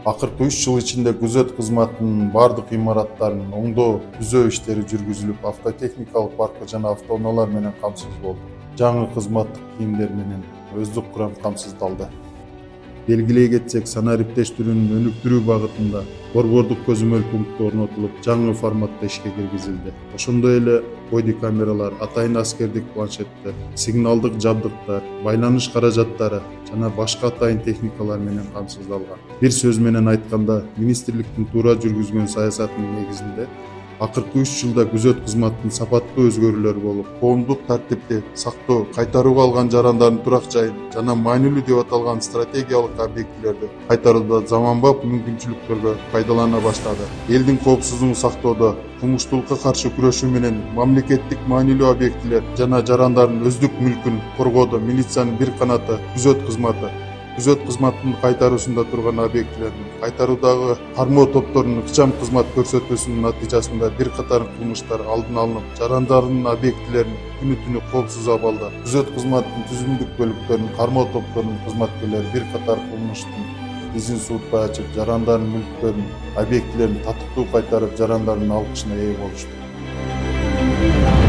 Акыркы 3 жыл ичинде күзөт кызматынын баардык имараттарынын оңдоо түзөө иштери жүргүзүлүп, автотехникалык паркы жана автоунаалар менен камсыз болду. Жаңы кызматтык кийимдер менен өздүк курам камсыздалды. Белгилей кетсек, санариптештирүүнүн өнүктүрүү багытында борбордук көзөмөл пункту орнотулуп, жаңы форматта ишке киргизилди. Ошондой эле бойди камералар, атайын аскердик планшеттер, сигналдык жабдыктар, байланыш каражаттары жана башка атайын техникалар менен камсыздалган. Бир сөз менен айтканда, министрликтин туура жүргүзгөн саясатынын негизинде акыркы 3 жылда күзөт кызматынын сапаттуу өзгөрүүлөрү болуп, коомдук тартипти сактоо, кайтарууга алган жарандардын турак жайын жана маанилүү деп аталган стратегиялык объектилерди кайтарууда заманбап мүмкүнчүлүктөргө пайдалана баштады. Элдин коопсуздугун сактоодо, кылмыштуулукка каршы күрөшүү менен мамлекеттик маанилүү объектилер жана жарандардын өздүк мүлкүн коргоодо милициянын бир канаты күзөт кызматы, күзөт кызматынын кайтаруусунда турган объектилердин кайтаруудагы кармоо топторунун ыкчам кызмат көрсөтүүсүнүн натыйжасында бир катар кылмыштар алдын алынып, жарандардын объектилерин күнү-түнү коопсуз абалда. Күзөт кызматынын түзүмдүк бөлүктөрүнүн кармоо топторунун кызматкерлери бир катар кылмыштын изин суутпай ачып, жарандардын мүлктөрүн, объектилерин татыктуу кайтарып, жарандардын алкышына ээ болушту.